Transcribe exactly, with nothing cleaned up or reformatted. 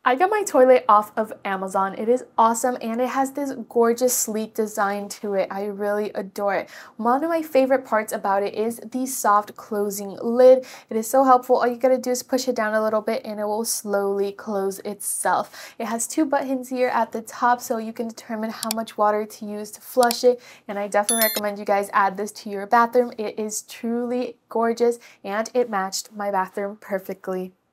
I got my toilet off of Amazon. It is awesome and it has this gorgeous sleek design to it. I really adore it. One of my favorite parts about it is the soft closing lid. It is so helpful. All you gotta do is push it down a little bit and it will slowly close itself. It has two buttons here at the top so you can determine how much water to use to flush it, and I definitely recommend you guys add this to your bathroom. It is truly gorgeous and it matched my bathroom perfectly.